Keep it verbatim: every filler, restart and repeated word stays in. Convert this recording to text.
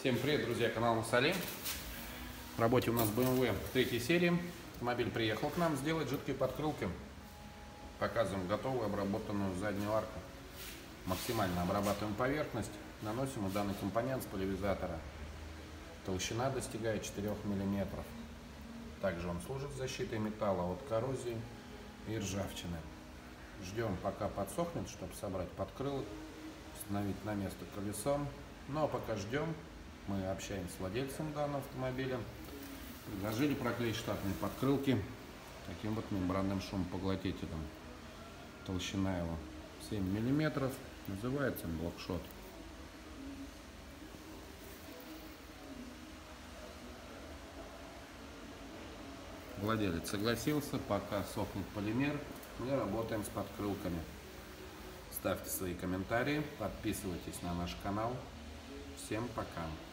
Всем привет, друзья, канал Мусалим. В работе у нас бэ эм вэ третьей серии. Автомобиль приехал к нам сделать жидкие подкрылки. Показываем готовую обработанную заднюю арку. Максимально обрабатываем поверхность. Наносим данный компонент с поливизатора. Толщина достигает четырёх миллиметров. Также он служит защитой металла от коррозии и ржавчины. Ждем, пока подсохнет, чтобы собрать подкрылок, установить на место колесом. Ну а пока ждем, мы общаемся с владельцем данного автомобиля. Предложили проклеить штатные подкрылки таким вот мембранным шумопоглотителем. Толщина его семь миллиметров. Называется блокшот. Владелец согласился, пока сохнет полимер, мы работаем с подкрылками. Ставьте свои комментарии, подписывайтесь на наш канал. Всем пока!